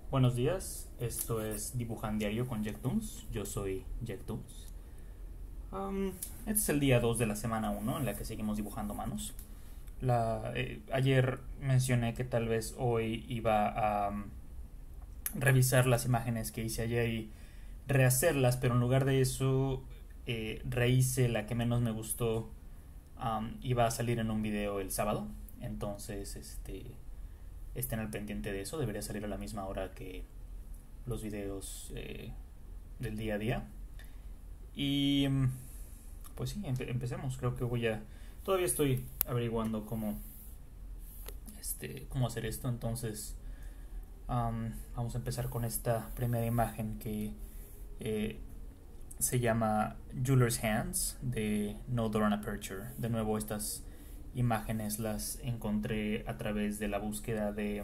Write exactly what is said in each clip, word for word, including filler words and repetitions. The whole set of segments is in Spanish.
Buenos días, esto es Dibujan Diario con Jack Toons. Yo soy Jack Toons. Um, este es el día dos de la semana uno en la que seguimos dibujando manos. La, eh, ayer mencioné que tal vez hoy iba a um, revisar las imágenes que hice ayer y rehacerlas, pero en lugar de eso eh, rehice la que menos me gustó. Um, iba a salir en un video el sábado, entonces este estén al pendiente de eso. Debería salir a la misma hora que los videos eh, del día a día. Y pues sí, empe empecemos. Creo que voy a... Todavía estoy averiguando cómo, este, cómo hacer esto. Entonces um, vamos a empezar con esta primera imagen que eh, se llama Jeweler's Hands de No Doran Aperture. De nuevo, estas imágenes las encontré a través de la búsqueda de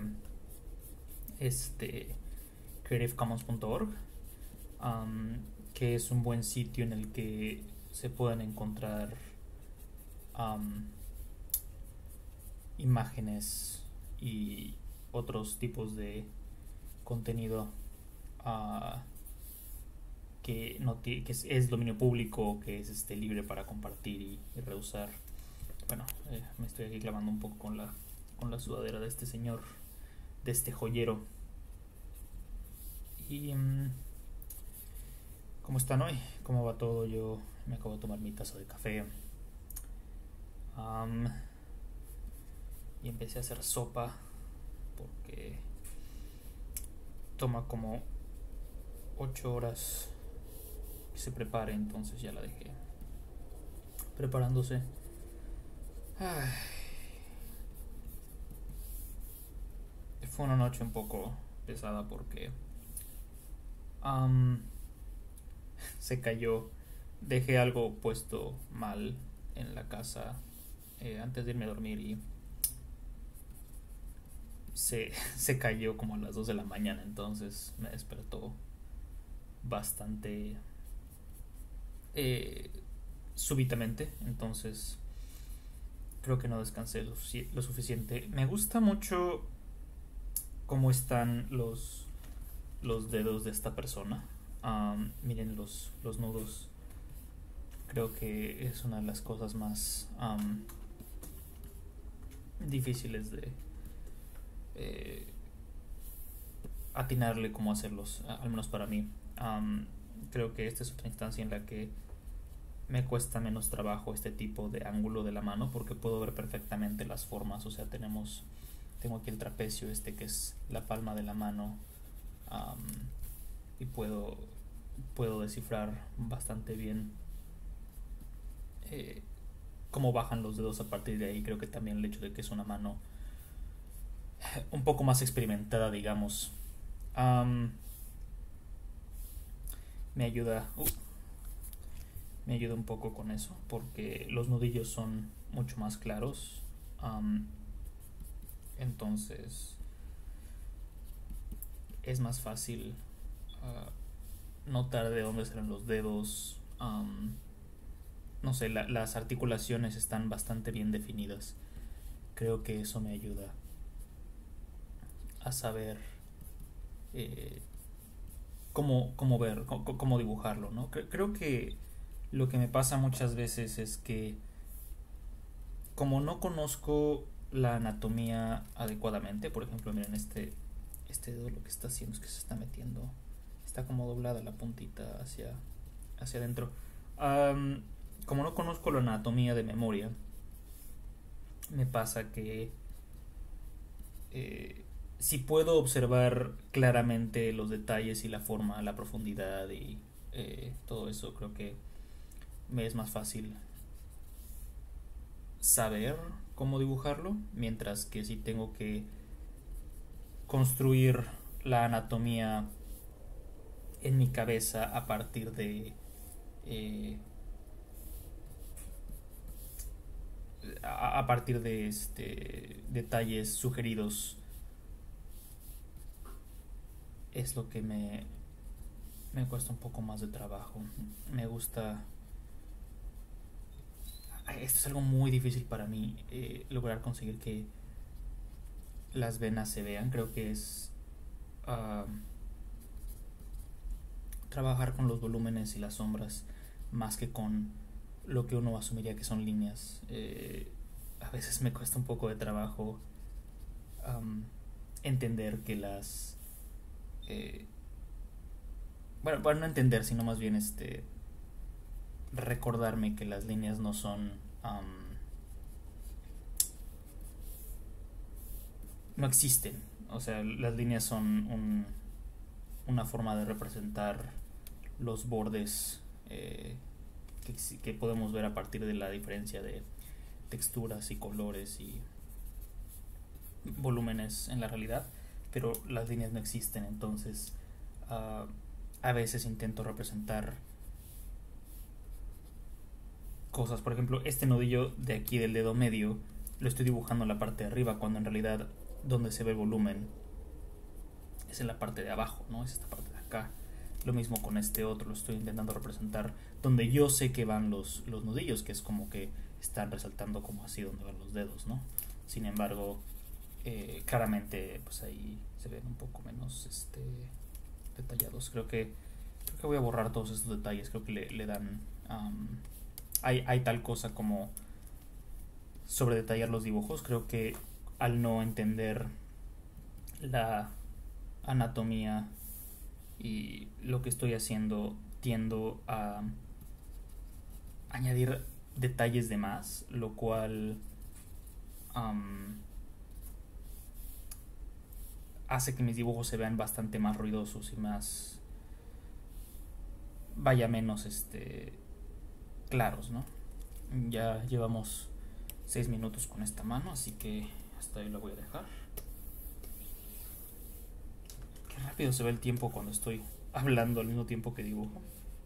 este creative commons punto org, um, que es un buen sitio en el que se pueden encontrar um, imágenes y otros tipos de contenido uh, que, no que es, es dominio público, que es este, libre para compartir y, y reusar. Bueno, eh, me estoy aquí clavando un poco con la, con la sudadera de este señor, de este joyero. Y um, ¿cómo están hoy? ¿Cómo va todo? Yo me acabo de tomar mi taza de café um, y empecé a hacer sopa porque toma como ocho horas que se prepare, entonces ya la dejé preparándose. Ay. Fue una noche un poco pesada porque um, se cayó. Dejé algo puesto mal en la casa eh, antes de irme a dormir y se, se cayó como a las dos de la mañana. Entonces me despertó bastante eh, súbitamente. Entonces creo que no descansé lo, lo suficiente. Me gusta mucho cómo están los, los dedos de esta persona. Um, miren los, los nudos. Creo que es una de las cosas más um, difíciles de eh, atinarle cómo hacerlos, al menos para mí. Um, creo que esta es otra instancia en la que me cuesta menos trabajo este tipo de ángulo de la mano porque puedo ver perfectamente las formas. O sea, tenemos tengo aquí el trapecio este que es la palma de la mano, um, y puedo puedo descifrar bastante bien eh, cómo bajan los dedos a partir de ahí. Creo que también el hecho de que es una mano un poco más experimentada, digamos, um, me ayuda uh, me ayuda un poco con eso porque los nudillos son mucho más claros. um, entonces es más fácil uh, notar de dónde salen los dedos. um, no sé, la, las articulaciones están bastante bien definidas. Creo que eso me ayuda a saber eh, cómo, cómo ver, cómo, cómo dibujarlo, ¿no? Creo que lo que me pasa muchas veces es que como no conozco la anatomía adecuadamente, por ejemplo, miren este este dedo, lo que está haciendo es que se está metiendo, está como doblada la puntita hacia hacia adentro. Um, como no conozco la anatomía de memoria, me pasa que eh, si puedo observar claramente los detalles y la forma, la profundidad y eh, todo eso, creo que me es más fácil saber cómo dibujarlo, mientras que si tengo que construir la anatomía en mi cabeza a partir de eh, a, a partir de este detalles sugeridos, es lo que me me cuesta un poco más de trabajo. Me gusta, esto es algo muy difícil para mí, eh, lograr conseguir que las venas se vean. Creo que es uh, trabajar con los volúmenes y las sombras más que con lo que uno asumiría que son líneas. Eh, a veces me cuesta un poco de trabajo um, entender que las eh, bueno, bueno, no entender, sino más bien este recordarme que las líneas no son um, no existen. O sea, las líneas son un, una forma de representar los bordes eh, que, que podemos ver a partir de la diferencia de texturas y colores y volúmenes en la realidad, pero las líneas no existen. Entonces uh, a veces intento representar cosas. Por ejemplo, este nudillo de aquí del dedo medio lo estoy dibujando en la parte de arriba, cuando en realidad donde se ve el volumen es en la parte de abajo, ¿no? Es esta parte de acá. Lo mismo con este otro, lo estoy intentando representar donde yo sé que van los, los nudillos, que es como que están resaltando como así donde van los dedos, ¿no? Sin embargo, eh, claramente pues ahí se ven un poco menos este, detallados. Creo que, creo que voy a borrar todos estos detalles. Creo que le, le dan... Um, hay, hay tal cosa como sobre detallar los dibujos. Creo que al no entender la anatomía y lo que estoy haciendo, tiendo a añadir detalles de más, lo cual um, hace que mis dibujos se vean bastante más ruidosos y más, vaya, menos este claros, ¿no? Ya llevamos seis minutos con esta mano, así que hasta ahí lo voy a dejar. Qué rápido se ve el tiempo cuando estoy hablando al mismo tiempo que dibujo.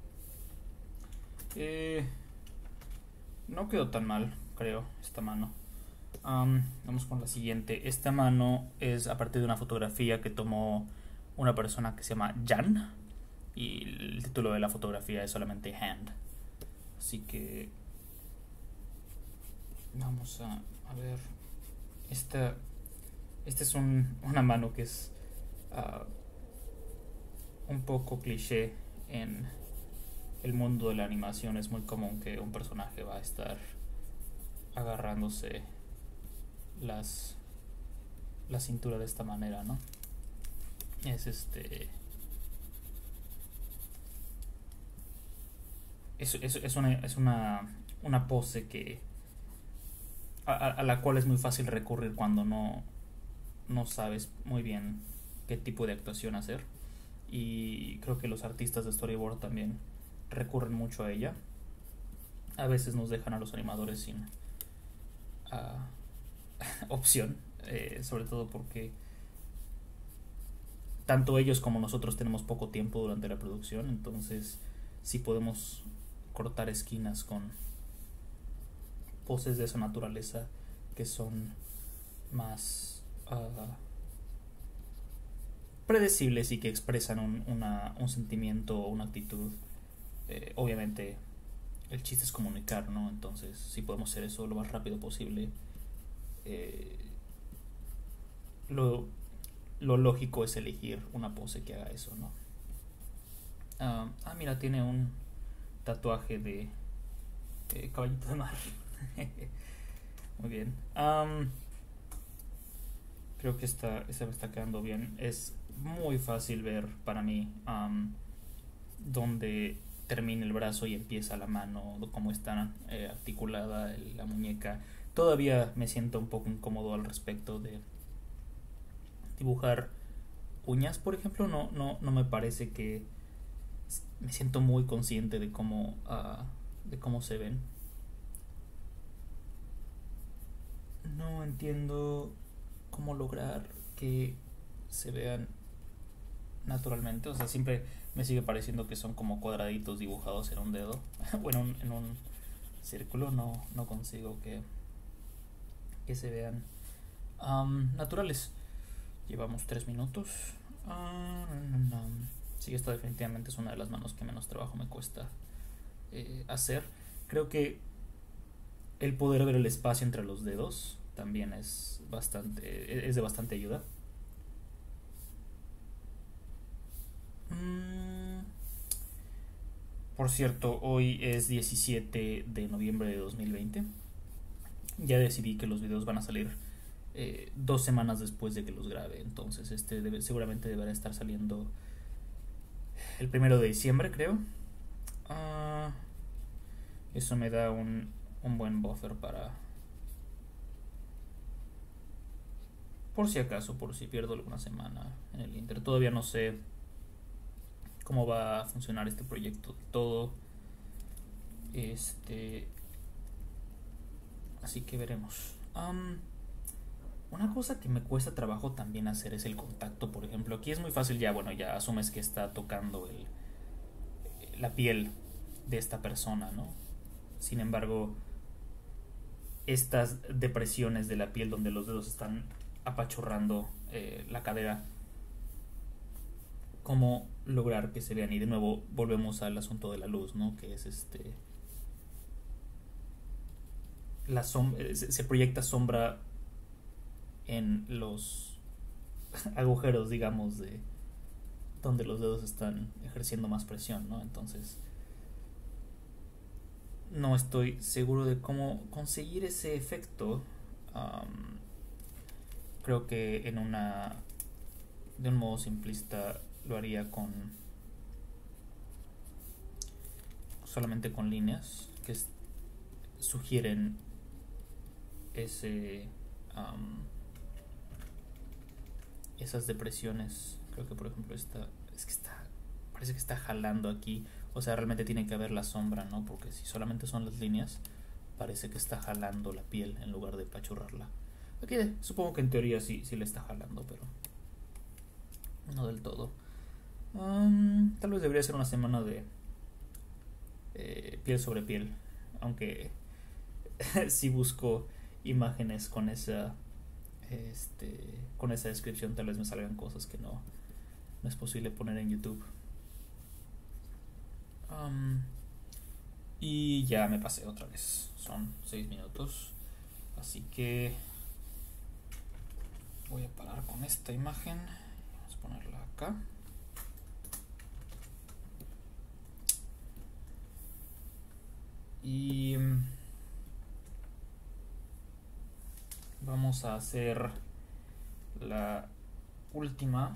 Eh, no quedó tan mal, creo, esta mano. Um, vamos con la siguiente. Esta mano es a partir de una fotografía que tomó una persona que se llama Jan, y el título de la fotografía es solamente Hand. Así que vamos a, a ver. Esta, esta es un, una mano que es uh, un poco cliché en el mundo de la animación. Es muy común que un personaje va a estar agarrándose las la cintura de esta manera, ¿no? Es este es, es, es una es una una pose que a, a la cual es muy fácil recurrir cuando no no sabes muy bien qué tipo de actuación hacer, y creo que los artistas de storyboard también recurren mucho a ella. A veces nos dejan a los animadores sin uh, opción, eh, sobre todo porque tanto ellos como nosotros tenemos poco tiempo durante la producción. Entonces, si podemos cortar esquinas con poses de esa naturaleza que son más uh, predecibles y que expresan un, una, un sentimiento o una actitud, eh, obviamente el chiste es comunicar, ¿no? Entonces, si podemos hacer eso lo más rápido posible, eh, lo, lo lógico es elegir una pose que haga eso, ¿no? Uh, ah, mira, tiene un tatuaje de eh, caballito de mar. Muy bien. Um, creo que esta, esta me está quedando bien. Es muy fácil ver para mí um, dónde termina el brazo y empieza la mano, cómo está eh, articulada la muñeca. Todavía me siento un poco incómodo al respecto de dibujar uñas, por ejemplo. No, no, no me parece que me siento muy consciente de cómo uh, de cómo se ven. No entiendo cómo lograr que se vean naturalmente. O sea, siempre me sigue pareciendo que son como cuadraditos dibujados en un dedo o en un, en un círculo. No, no consigo que, que se vean um, naturales. Llevamos tres minutos. Uh, no, no, no. Sí, esta definitivamente es una de las manos que menos trabajo me cuesta eh, hacer. Creo que el poder ver el espacio entre los dedos también es bastante es de bastante ayuda. por cierto, hoy es diecisiete de noviembre de dos mil veinte. Ya decidí que los videos van a salir eh, dos semanas después de que los grabe. Entonces este debe, seguramente deberá estar saliendo el primero de diciembre, creo. Uh, eso me da un, un buen buffer para... Por si acaso, por si pierdo alguna semana en el Inter. Todavía no sé cómo va a funcionar este proyecto todo. Este... Así que veremos. Um, una cosa que me cuesta trabajo también hacer es el contacto, por ejemplo. Aquí es muy fácil ya, bueno, ya asumes que está tocando el, la piel de esta persona, ¿no? Sin embargo, estas depresiones de la piel donde los dedos están apachurrando eh, la cadera, ¿cómo lograr que se vean? Y de nuevo volvemos al asunto de la luz, ¿no? Que es este... La som se, se proyecta sombra en los agujeros, digamos, de donde los dedos están ejerciendo más presión, ¿no? Entonces no estoy seguro de cómo conseguir ese efecto. Um, creo que en una de un modo simplista lo haría con solamente con líneas que sugieren ese um, esas depresiones. Creo que por ejemplo esta es que está parece que está jalando aquí, o sea, realmente tiene que haber la sombra, ¿no? Porque si solamente son las líneas parece que está jalando la piel en lugar de pachurrarla. Aquí supongo que en teoría sí, sí le está jalando, pero no del todo. Um, tal vez debería ser una semana de eh, piel sobre piel, aunque si busco imágenes con esa este con esa descripción tal vez me salgan cosas que no, no es posible poner en YouTube. Um, y ya me pasé otra vez, son seis minutos, así que voy a parar con esta imagen. Vamos a ponerla acá. Y vamos a hacer la última,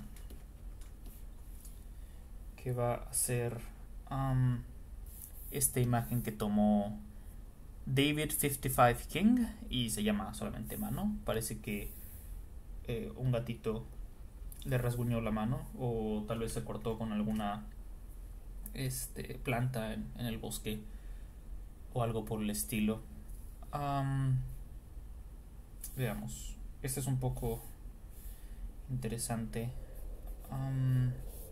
que va a ser um, esta imagen que tomó David cincuenta y cinco King y se llama solamente mano. Parece que eh, un gatito le rasguñó la mano o tal vez se cortó con alguna este, planta en, en el bosque o algo por el estilo. Um, veamos, este es un poco interesante. Um,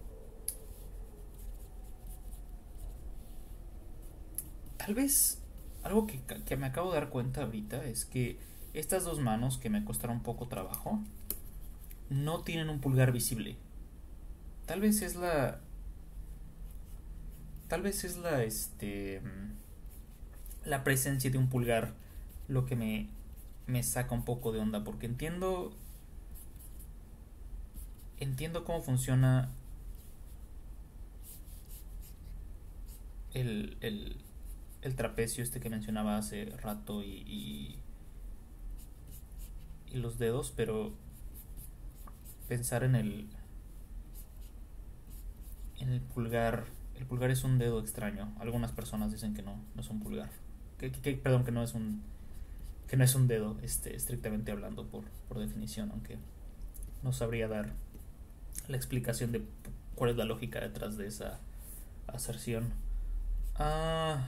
tal vez algo que, que me acabo de dar cuenta ahorita es que estas dos manos que me costaron poco trabajo no tienen un pulgar visible. Tal vez es la tal vez es la este la presencia de un pulgar lo que me me saca un poco de onda, porque entiendo entiendo cómo funciona el, el, el trapecio este que mencionaba hace rato y, y, y los dedos, pero pensar en el en el pulgar, el pulgar es un dedo extraño. Algunas personas dicen que no, no es un pulgar, que, que, que perdón, que no es un que no es un dedo, este, estrictamente hablando por, por definición, aunque no sabría dar la explicación de cuál es la lógica detrás de esa aserción. Ah,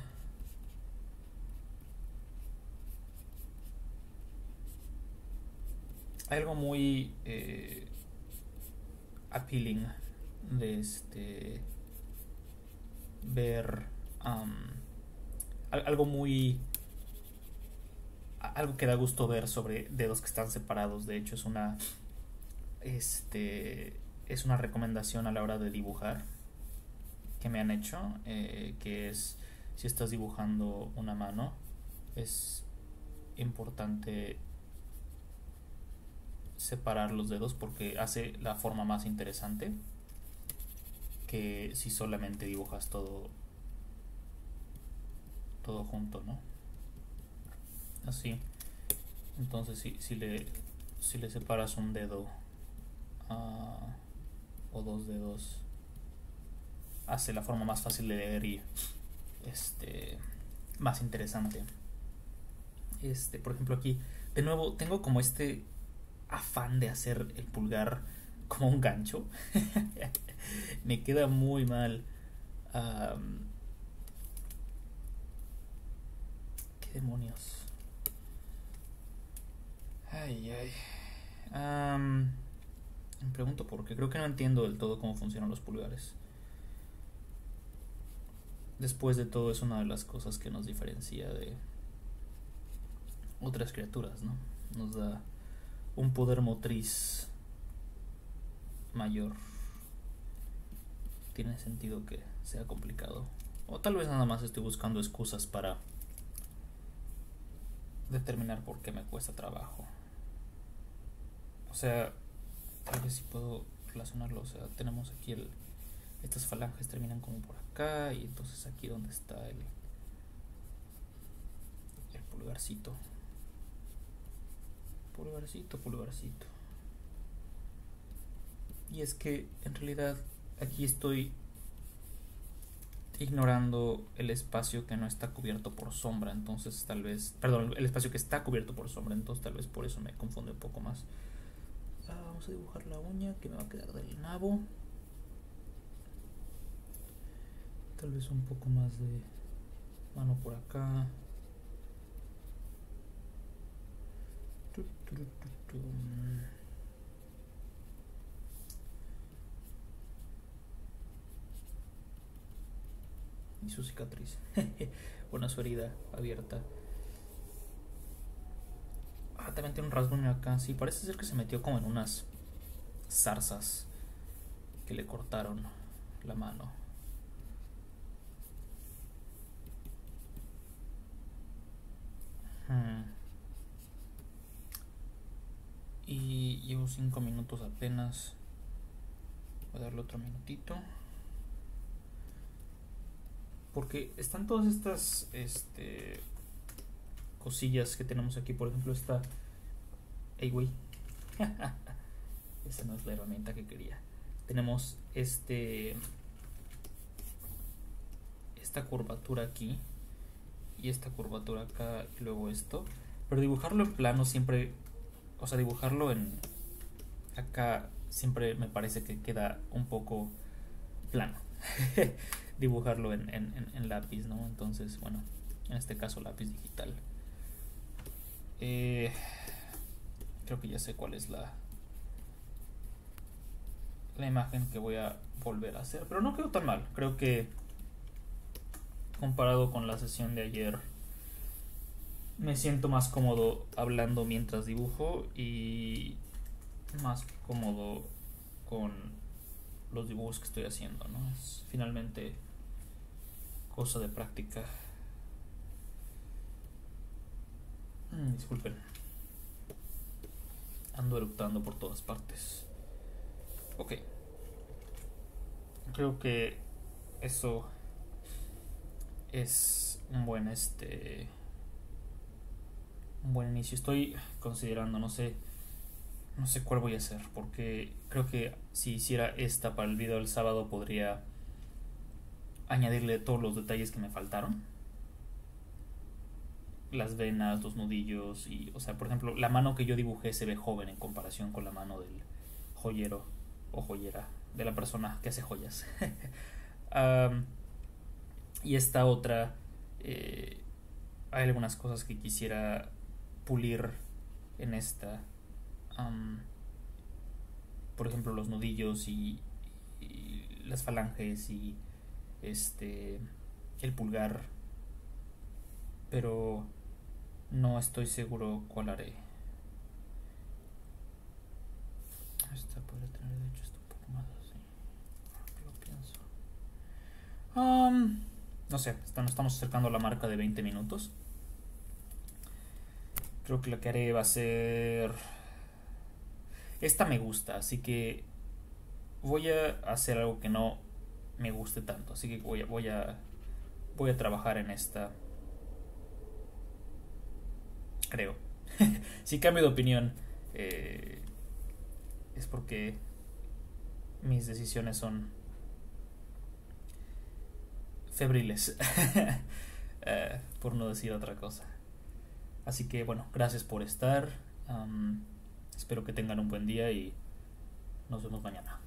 hay algo muy eh, appealing de este ver um, algo muy algo que da gusto ver sobre dedos que están separados. De hecho es una este es una recomendación a la hora de dibujar que me han hecho, eh, que es si estás dibujando una mano es importante separar los dedos porque hace la forma más interesante que si solamente dibujas todo todo junto, ¿no? Así. Entonces si, si le si le separas un dedo uh, o dos dedos, hace la forma más fácil de leer y este más interesante. Este, por ejemplo, aquí de nuevo tengo como este afán de hacer el pulgar como un gancho. Me queda muy mal. Um, ¿Qué demonios? Ay, ay. Um, me pregunto por qué. Creo que no entiendo del todo cómo funcionan los pulgares. Después de todo, es una de las cosas que nos diferencia de otras criaturas, ¿no? Nos da un poder motriz mayor. Tiene sentido que sea complicado. O tal vez nada más estoy buscando excusas para determinar por qué me cuesta trabajo. O sea, tal vez si puedo relacionarlo. O sea, tenemos aquí el... Estas falanges terminan como por acá. Y entonces aquí donde está el... El pulgarcito. Pulgarcito, pulgarcito. Y es que en realidad aquí estoy ignorando el espacio que no está cubierto por sombra, entonces tal vez, perdón, el espacio que está cubierto por sombra, entonces tal vez por eso me confunde un poco más. Ah, vamos a dibujar la uña que me va a quedar del nabo. Tal vez un poco más de mano por acá. Y su cicatriz. Bueno, su herida abierta. Ah, también tiene un rasguño acá. Sí, parece ser que se metió como en unas zarzas que le cortaron la mano. Hmm. Y llevo cinco minutos apenas. Voy a darle otro minutito. Porque están todas estas este, cosillas que tenemos aquí. Por ejemplo, esta... ¡Ey, güey! Esa no es la herramienta que quería. Tenemos este... Esta curvatura aquí. Y esta curvatura acá. Y luego esto. Pero dibujarlo en plano siempre... O sea, dibujarlo en... Acá siempre me parece que queda un poco plano. Dibujarlo en, en, en lápiz, ¿no? Entonces, bueno, en este caso lápiz digital. Eh, creo que ya sé cuál es la la imagen que voy a volver a hacer, pero no quedó tan mal. Creo que comparado con la sesión de ayer, me siento más cómodo hablando mientras dibujo y más cómodo con los dibujos que estoy haciendo, ¿no? Es finalmente cosa de práctica. Mm, disculpen. Ando eructando por todas partes. Ok. Creo que eso es un buen este un buen inicio. Estoy considerando, no sé no sé cuál voy a hacer, porque creo que si hiciera esta para el video del sábado podría añadirle todos los detalles que me faltaron. Las venas, los nudillos y, o sea, por ejemplo, la mano que yo dibujé se ve joven en comparación con la mano del joyero o joyera, de la persona que hace joyas. um, y esta otra, eh, hay algunas cosas que quisiera pulir en esta. Um, por ejemplo, los nudillos y, y las falanges y este el pulgar, pero no estoy seguro cuál haré. Esta podría tener de hecho esto un poco más así, lo pienso. Um, no sé, nos estamos acercando a la marca de veinte minutos. Creo que lo que haré va a ser... Esta me gusta, así que voy a hacer algo que no me guste tanto. Así que voy a, voy a, voy a trabajar en esta creo. Si cambio de opinión, eh, es porque mis decisiones son febriles, eh, por no decir otra cosa. Así que bueno, gracias por estar. Um, espero que tengan un buen día y nos vemos mañana.